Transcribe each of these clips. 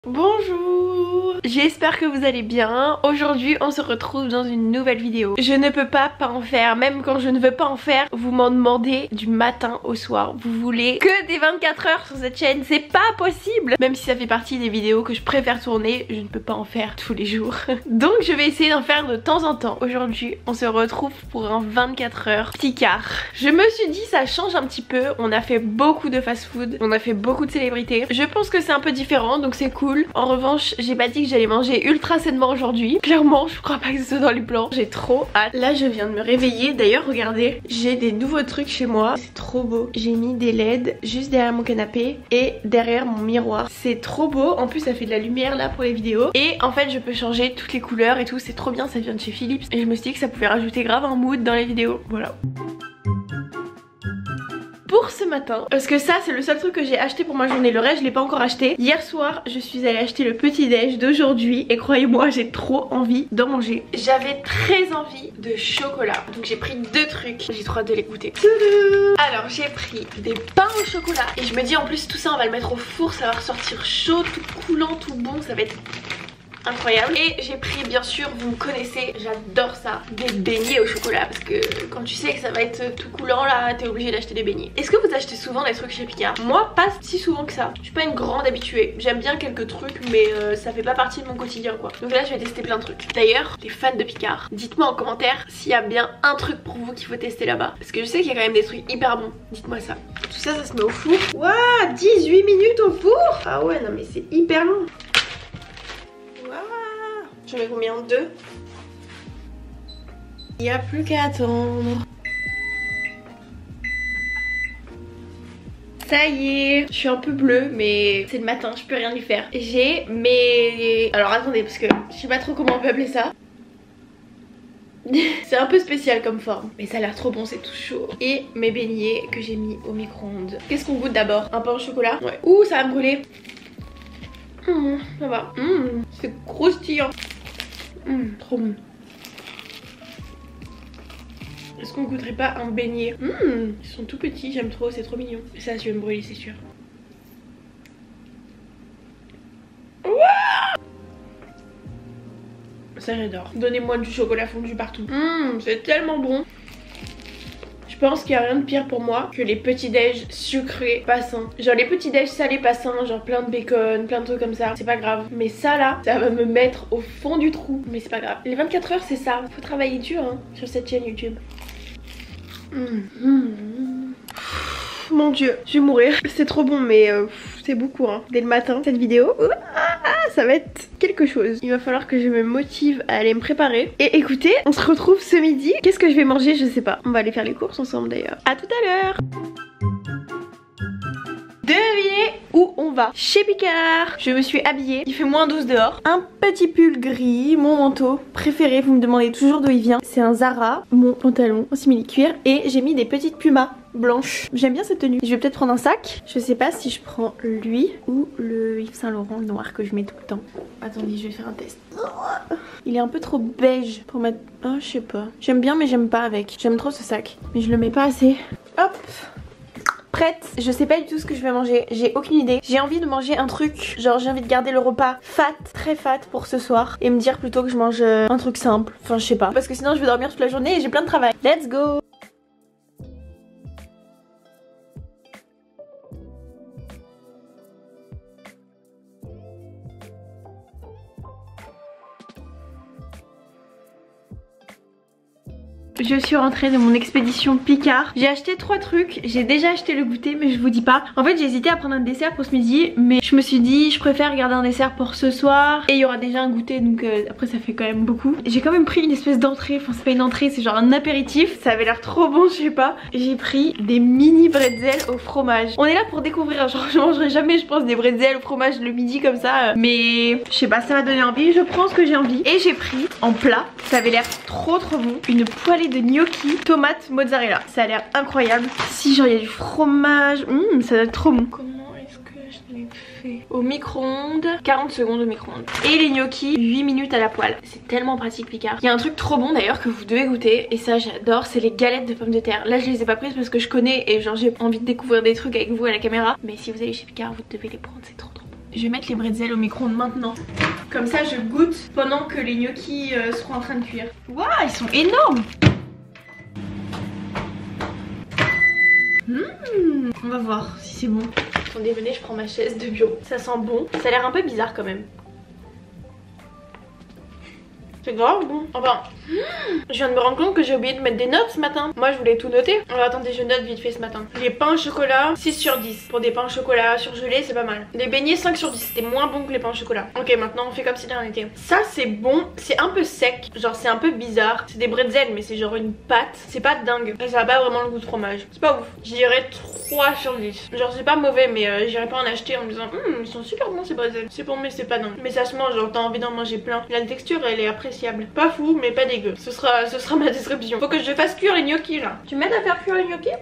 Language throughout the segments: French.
Bonjour, j'espère que vous allez bien. Aujourd'hui on se retrouve dans une nouvelle vidéo. Je ne peux pas en faire, même quand je ne veux pas en faire, vous m'en demandez du matin au soir. Vous voulez que des 24 heures sur cette chaîne, c'est pas possible. Même si ça fait partie des vidéos que je préfère tourner, je ne peux pas en faire tous les jours. Donc je vais essayer d'en faire de temps en temps. Aujourd'hui on se retrouve pour un 24 heures Picard. Je me suis dit ça change un petit peu, on a fait beaucoup de fast food, on a fait beaucoup de célébrités. Je pense que c'est un peu différent donc c'est cool. En revanche, j'ai pas dit que j'allais manger ultra sainement aujourd'hui. Clairement, je crois pas que ce soit dans les plans. J'ai trop hâte. Là, je viens de me réveiller. D'ailleurs, regardez, j'ai des nouveaux trucs chez moi. C'est trop beau. J'ai mis des LED juste derrière mon canapé et derrière mon miroir. C'est trop beau. En plus, ça fait de la lumière là pour les vidéos. Et en fait, je peux changer toutes les couleurs et tout. C'est trop bien. Ça vient de chez Philips. Et je me suis dit que ça pouvait rajouter grave un mood dans les vidéos. Voilà. Pour ce matin, parce que ça c'est le seul truc que j'ai acheté pour ma journée, le reste je l'ai pas encore acheté. Hier soir je suis allée acheter le petit déj d'aujourd'hui et croyez-moi j'ai trop envie d'en manger. J'avais très envie de chocolat, donc j'ai pris deux trucs, j'ai trop hâte de les goûter. Alors j'ai pris des pains au chocolat et je me dis en plus tout ça on va le mettre au four, ça va ressortir chaud, tout coulant, tout bon, ça va être incroyable. Et j'ai pris bien sûr, vous me connaissez, j'adore ça, des beignets au chocolat parce que quand tu sais que ça va être tout coulant là, t'es obligé d'acheter des beignets. Est-ce que vous achetez souvent des trucs chez Picard? Moi pas si souvent que ça, je suis pas une grande habituée, j'aime bien quelques trucs mais ça fait pas partie de mon quotidien quoi. Donc là je vais tester plein de trucs. D'ailleurs les fans de Picard, dites-moi en commentaire s'il y a bien un truc pour vous qu'il faut tester là-bas, parce que je sais qu'il y a quand même des trucs hyper bons, dites-moi ça. Tout ça, ça se met au four. Waouh, 18 minutes au four. Ah ouais non mais c'est hyper long. J'en mets combien? 2. Il n'y a plus qu'à attendre. Ça y est, je suis un peu bleue mais c'est le matin, je peux rien y faire. J'ai mes... Alors attendez parce que je sais pas trop comment on peut appeler ça. C'est un peu spécial comme forme, mais ça a l'air trop bon, c'est tout chaud. Et mes beignets que j'ai mis au micro-ondes. Qu'est-ce qu'on goûte d'abord? Un pain au chocolat? Ouais. Ouh, ça va me brûler. Ça va. C'est croustillant. Trop bon. Est-ce qu'on goûterait pas un beignet? Ils sont tout petits, j'aime trop, c'est trop mignon. Ça, je vais me brûler, c'est sûr. Ça, j'adore. Donnez-moi du chocolat fondu partout. C'est tellement bon. Je pense qu'il n'y a rien de pire pour moi que les petits déj sucrés pas sains. Genre les petits déj salés pas sains, genre plein de bacon, plein de trucs comme ça, c'est pas grave. Mais ça là, ça va me mettre au fond du trou. Mais c'est pas grave. Les 24 heures c'est ça, faut travailler dur hein, sur cette chaîne YouTube. Mon dieu, je vais mourir. C'est trop bon mais c'est beaucoup hein. Dès le matin cette vidéo, ça va être quelque chose. Il va falloir que je me motive à aller me préparer. Et écoutez, on se retrouve ce midi. Qu'est-ce que je vais manger? Je sais pas. On va aller faire les courses ensemble d'ailleurs. À tout à l'heure. Devinez où on va? Chez Picard. Je me suis habillée, il fait moins 12 dehors. Un petit pull gris, mon manteau préféré, vous me demandez toujours d'où il vient. C'est un Zara, mon pantalon en simili-cuir. Et j'ai mis des petites pumas blanches. J'aime bien cette tenue. Je vais peut-être prendre un sac. Je sais pas si je prends lui ou le Yves Saint Laurent, le noir que je mets tout le temps. Attendez, je vais faire un test. Il est un peu trop beige pour mettre... Oh, je sais pas. J'aime bien mais j'aime pas avec. J'aime trop ce sac. Mais je le mets pas assez. Hop. Prête, je sais pas du tout ce que je vais manger, j'ai aucune idée. J'ai envie de manger un truc, genre j'ai envie de garder le repas fat, très fat pour ce soir. Et me dire plutôt que je mange un truc simple, enfin je sais pas. Parce que sinon je vais dormir toute la journée et j'ai plein de travail. Let's go! Je suis rentrée de mon expédition Picard. J'ai acheté 3 trucs, j'ai déjà acheté le goûter mais je vous dis pas. En fait j'ai hésité à prendre un dessert pour ce midi, mais je me suis dit je préfère garder un dessert pour ce soir. Et il y aura déjà un goûter donc après ça fait quand même beaucoup. J'ai quand même pris une espèce d'entrée, enfin c'est pas une entrée, c'est genre un apéritif. Ça avait l'air trop bon, je sais pas. J'ai pris des mini bretzels au fromage. On est là pour découvrir, genre je mangerai jamais je pense des bretzels au fromage le midi comme ça. Mais je sais pas, ça m'a donné envie, je prends ce que j'ai envie. Et j'ai pris en plat, ça avait l'air trop bon, une poêlée de gnocchi tomate mozzarella. Ça a l'air incroyable. Si genre il y a du fromage, ça doit être trop bon. Comment est-ce que je l'ai fait? Au micro-ondes, 40 secondes au micro-ondes. Et les gnocchis, 8 minutes à la poêle. C'est tellement pratique Picard. Il y a un truc trop bon d'ailleurs que vous devez goûter et ça j'adore, c'est les galettes de pommes de terre. Là je les ai pas prises parce que je connais et genre j'ai envie de découvrir des trucs avec vous à la caméra. Mais si vous allez chez Picard vous devez les prendre, c'est trop bon. Je vais mettre les bretzels au micro-ondes maintenant. Comme ça je goûte pendant que les gnocchis seront en train de cuire. Waouh, ils sont énormes. On va voir si c'est bon. Attendez, venez, je prends ma chaise de bureau. Ça sent bon. Ça a l'air un peu bizarre quand même. C'est grave bon. Enfin, je viens de me rendre compte que j'ai oublié de mettre des notes ce matin. Moi je voulais tout noter. Alors attendez, je note vite fait ce matin. Les pains au chocolat, 6 sur 10. Pour des pains au chocolat surgelés, c'est pas mal. Les beignets, 5 sur 10. C'était moins bon que les pains au chocolat. Ok, maintenant on fait comme si de rien n'était. Ça c'est bon. C'est un peu sec. Genre c'est un peu bizarre. C'est des bretzels mais c'est genre une pâte. C'est pas dingue. Et ça a pas vraiment le goût de fromage. C'est pas ouf. Je dirais 3 sur 10. Genre c'est pas mauvais mais j'irais pas en acheter en me disant ils sont super bons ces bretzels. C'est bon mais c'est pas dingue. Mais ça se mange, genre t'as envie d'en manger plein. La texture elle est appréciable. Pas fou mais pas dégueu. Ce sera ma description. Faut que je fasse cuire les gnocchis là. Tu m'aides à faire cuire les gnocchis?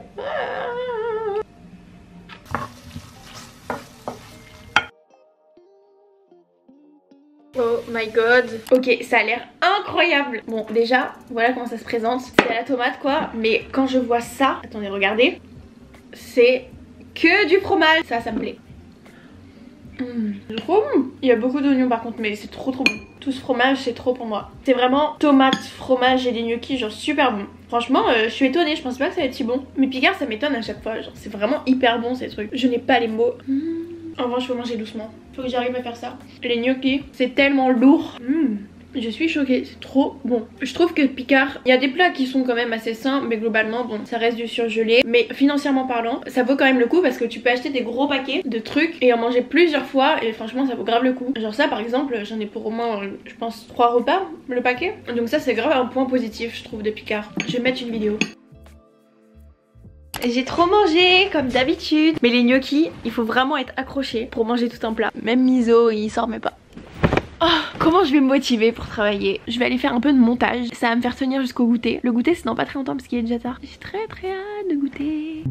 Oh my god. Ok, ça a l'air incroyable. Bon déjà, voilà comment ça se présente. C'est à la tomate quoi. Mais quand je vois ça, attendez, regardez. C'est que du fromage. Ça me plaît. C'est trop bon. Il y a beaucoup d'oignons par contre mais c'est trop bon. Tout ce fromage c'est trop pour moi. C'est vraiment tomate, fromage et des gnocchis genre super bon. Franchement je suis étonnée, je pensais pas que ça allait être si bon. Mais Picard ça m'étonne à chaque fois, genre c'est vraiment hyper bon ces trucs. Je n'ai pas les mots. En revanche je peux manger doucement. Faut que j'arrive à faire ça. Les gnocchis c'est tellement lourd. Je suis choquée, c'est trop bon. Je trouve que Picard, il y a des plats qui sont quand même assez sains, mais globalement bon ça reste du surgelé. Mais financièrement parlant, ça vaut quand même le coup parce que tu peux acheter des gros paquets de trucs et en manger plusieurs fois et franchement ça vaut grave le coup. Genre ça par exemple, j'en ai pour au moins je pense 3 repas le paquet. Donc ça c'est grave un point positif je trouve de Picard. Je vais mettre une vidéo. J'ai trop mangé comme d'habitude. Mais les gnocchis, il faut vraiment être accroché pour manger tout un plat. Même Miso il s'en remet pas. Oh, comment je vais me motiver pour travailler? Je vais aller faire un peu de montage. Ça va me faire tenir jusqu'au goûter. Le goûter c'est dans pas très longtemps parce qu'il est déjà tard. J'ai très hâte de goûter.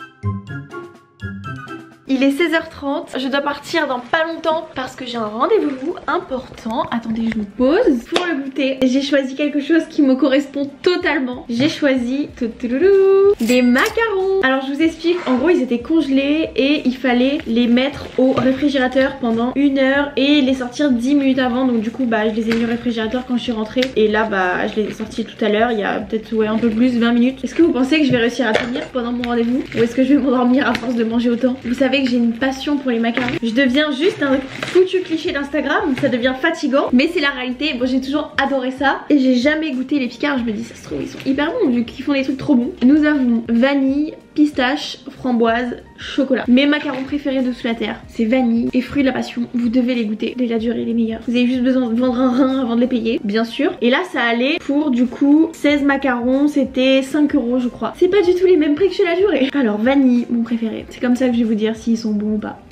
Il est 16h30, je dois partir dans pas longtemps parce que j'ai un rendez-vous important. Attendez, je me pose pour le goûter. J'ai choisi quelque chose qui me correspond totalement. J'ai choisi des macarons. Alors je vous explique, en gros ils étaient congelés et il fallait les mettre au réfrigérateur pendant 1 heure et les sortir 10 minutes avant. Donc du coup bah je les ai mis au réfrigérateur quand je suis rentrée. Et là bah je les ai sortis tout à l'heure, il y a peut-être un peu plus, 20 minutes. Est-ce que vous pensez que je vais réussir à tenir pendant mon rendez-vous? Ou est-ce que je vais m'endormir à force de manger autant? Vous savez que j'ai une passion pour les macarons. Je deviens juste un foutu cliché d'Instagram, ça devient fatigant, mais c'est la réalité. Bon, j'ai toujours adoré ça et j'ai jamais goûté les Picards. Je me dis ça se trouve ils sont hyper bons vu qu'ils font des trucs trop bons. Nous avons vanille, pistache, framboise, chocolat. Mes macarons préférés de sous la terre, c'est vanille et fruits de la passion. Vous devez les goûter, les la durée les meilleurs. Vous avez juste besoin de vendre un rein avant de les payer, bien sûr. Et là ça allait pour du coup 16 macarons, c'était 5 € je crois. C'est pas du tout les mêmes prix que chez la durée. Alors vanille, mon préféré. C'est comme ça que je vais vous dire s'ils sont bons ou pas.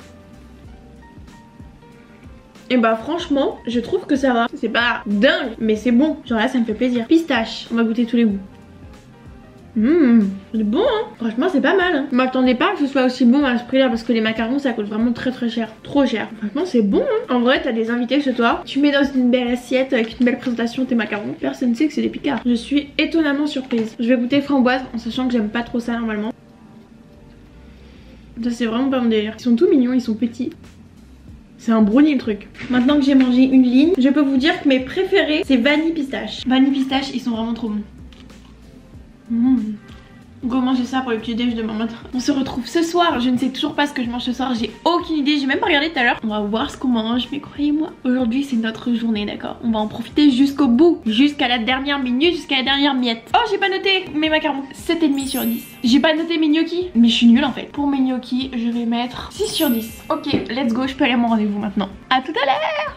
Et bah franchement, je trouve que ça va. C'est pas dingue, mais c'est bon. Genre là ça me fait plaisir. Pistache, on va goûter tous les goûts. C'est bon hein. Franchement c'est pas mal hein. Je m'attendais pas que ce soit aussi bon à ce prix là parce que les macarons ça coûte vraiment très cher. Trop cher. Franchement c'est bon hein. En vrai t'as des invités chez toi, tu mets dans une belle assiette avec une belle présentation tes macarons. Personne ne sait que c'est des Picards. Je suis étonnamment surprise. Je vais goûter framboise en sachant que j'aime pas trop ça normalement. Ça c'est vraiment pas mon délire. Ils sont tout mignons, ils sont petits. C'est un brownie le truc. Maintenant que j'ai mangé une ligne, je peux vous dire que mes préférés c'est vanille pistache. Vanille pistache ils sont vraiment trop bons. Go manger ça pour le petit déj demain matin. On se retrouve ce soir, je ne sais toujours pas ce que je mange ce soir, j'ai aucune idée, j'ai même pas regardé tout à l'heure. On va voir ce qu'on mange, mais croyez-moi, aujourd'hui c'est notre journée, d'accord? On va en profiter jusqu'au bout, jusqu'à la dernière minute, jusqu'à la dernière miette. Oh j'ai pas noté mes macarons, 7,5 sur 10. J'ai pas noté mes gnocchis, mais je suis nulle en fait. Pour mes gnocchis, je vais mettre 6 sur 10. Ok, let's go, je peux aller à mon rendez-vous maintenant. À tout à l'heure.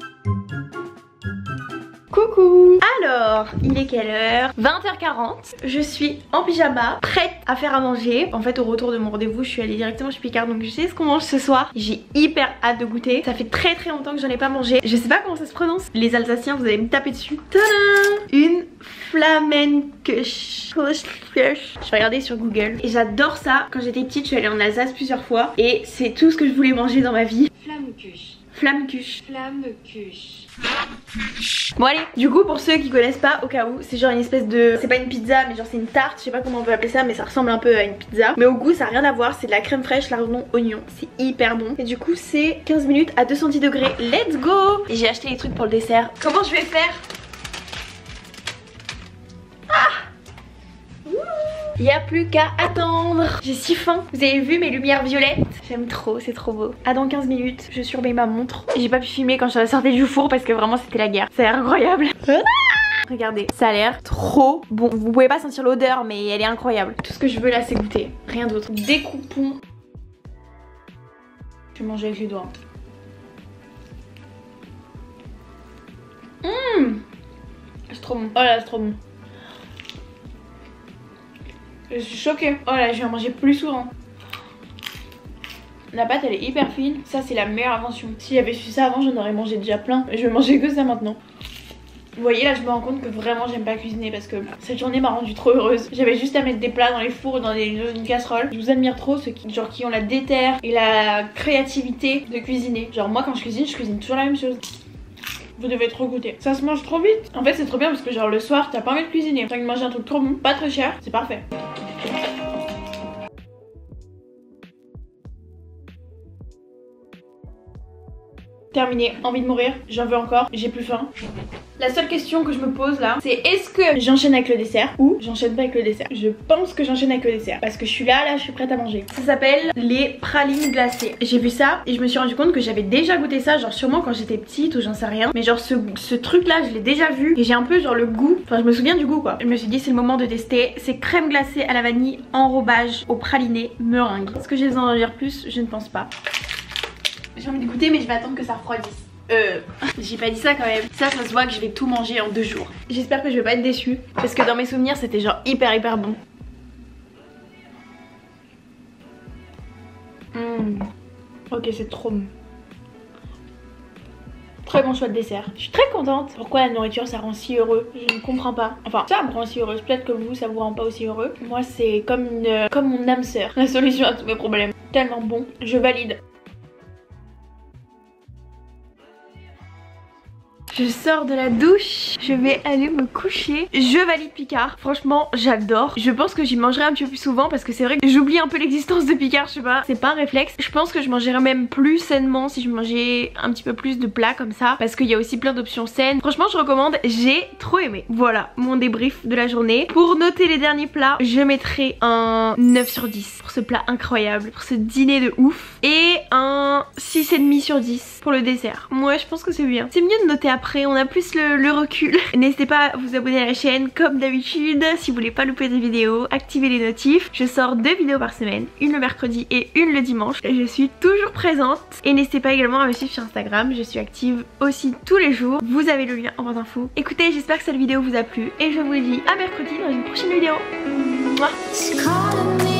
Coucou. Alors, il est quelle heure? 20h40. Je suis en pyjama, prête à faire à manger. En fait, au retour de mon rendez-vous, je suis allée directement chez Picard, donc je sais ce qu'on mange ce soir. J'ai hyper hâte de goûter. Ça fait très longtemps que j'en ai pas mangé. Je sais pas comment ça se prononce. Les Alsaciens, vous allez me taper dessus. Tadam! Une Flamenkuche. Je vais regarder sur Google. Et j'adore ça. Quand j'étais petite, je suis allée en Alsace plusieurs fois. Et c'est tout ce que je voulais manger dans ma vie. Flamme cuche. Flamme cuche. Bon allez, du coup pour ceux qui connaissent pas, au cas où, c'est genre une espèce de... C'est pas une pizza mais genre c'est une tarte, je sais pas comment on peut appeler ça, mais ça ressemble un peu à une pizza. Mais au goût ça a rien à voir, c'est de la crème fraîche, lardon, oignon, c'est hyper bon. Et du coup c'est 15 minutes à 210 degrés, let's go. Et j'ai acheté les trucs pour le dessert. Comment je vais faire? Il n'y a plus qu'à attendre. J'ai si faim. Vous avez vu mes lumières violettes? J'aime trop, c'est trop beau. À dans 15 minutes, je surveille ma montre. J'ai pas pu filmer quand je la sortais du four parce que vraiment c'était la guerre. Ça a l'air incroyable. Regardez, ça a l'air trop bon. Vous pouvez pas sentir l'odeur mais elle est incroyable. Tout ce que je veux là c'est goûter, rien d'autre. Découpons. Je vais manger avec les doigts. C'est trop bon. Oh là c'est trop bon. Je suis choquée. Oh là, je vais en manger plus souvent. La pâte elle est hyper fine. Ça c'est la meilleure invention. Si j'avais su ça avant j'en aurais mangé déjà plein. Mais je vais manger que ça maintenant. Vous voyez là je me rends compte que vraiment j'aime pas cuisiner parce que cette journée m'a rendue trop heureuse. J'avais juste à mettre des plats dans les fours, dans une casserole. Je vous admire trop ceux qui ont la déterre et la créativité de cuisiner. Genre moi quand je cuisine toujours la même chose. Vous devez trop goûter. Ça se mange trop vite. En fait c'est trop bien parce que genre le soir t'as pas envie de cuisiner. T'as envie de manger un truc trop bon, pas très cher, c'est parfait. Terminé, envie de mourir, j'en veux encore, j'ai plus faim. La seule question que je me pose là, c'est est-ce que j'enchaîne avec le dessert ou j'enchaîne pas avec le dessert? Je pense que j'enchaîne avec le dessert parce que je suis là, je suis prête à manger. Ça s'appelle les pralines glacées. J'ai vu ça et je me suis rendu compte que j'avais déjà goûté ça, genre sûrement quand j'étais petite ou j'en sais rien. Mais genre ce truc là, je l'ai déjà vu et j'ai un peu genre le goût, enfin je me souviens du goût quoi. Je me suis dit c'est le moment de tester. C'est crème glacée à la vanille, enrobage au praliné, meringue. Est-ce que j'ai besoin d'en dire plus? Je ne pense pas. J'ai envie de goûter mais je vais attendre que ça refroidisse. J'ai pas dit ça quand même. Ça se voit que je vais tout manger en 2 jours. J'espère que je vais pas être déçue parce que dans mes souvenirs c'était genre hyper bon. Ok c'est trop bon. Très bon choix de dessert. Je suis très contente. Pourquoi la nourriture ça rend si heureux? Je ne comprends pas. Enfin ça me rend si heureuse. Peut-être que vous ça vous rend pas aussi heureux. Moi c'est comme mon âme sœur. La solution à tous mes problèmes. Tellement bon. Je valide. Je sors de la douche, je vais aller me coucher. Je valide Picard, franchement j'adore. Je pense que j'y mangerai un petit peu plus souvent parce que c'est vrai que j'oublie un peu l'existence de Picard, je sais pas. C'est pas un réflexe. Je pense que je mangerais même plus sainement si je mangeais un petit peu plus de plats comme ça. Parce qu'il y a aussi plein d'options saines. Franchement je recommande, j'ai trop aimé. Voilà mon débrief de la journée. Pour noter les derniers plats, je mettrai un 9 sur 10 pour ce plat incroyable, pour ce dîner de ouf. Et un 6,5 sur 10 pour le dessert. Moi je pense que c'est bien. C'est mieux de noter après. On a plus le recul. N'hésitez pas à vous abonner à la chaîne comme d'habitude si vous voulez pas louper des vidéos, activez les notifs. Je sors 2 vidéos par semaine, une le mercredi et une le dimanche. Je suis toujours présente et n'hésitez pas également à me suivre sur Instagram, je suis active aussi tous les jours. Vous avez le lien en barre d'infos. Écoutez, j'espère que cette vidéo vous a plu et je vous dis à mercredi dans une prochaine vidéo. Mouah.